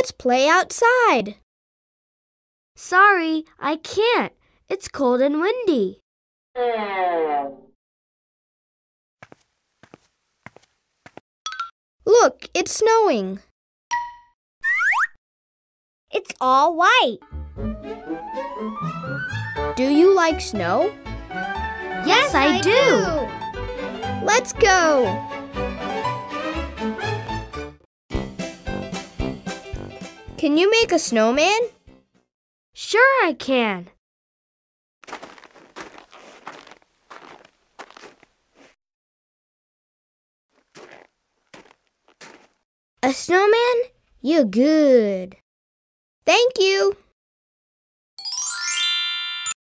Let's play outside. Sorry, I can't. It's cold and windy. Look, it's snowing. It's all white. Do you like snow? Yes, I do. Let's go. Can you make a snowman? Sure I can. A snowman? You're good. Thank you.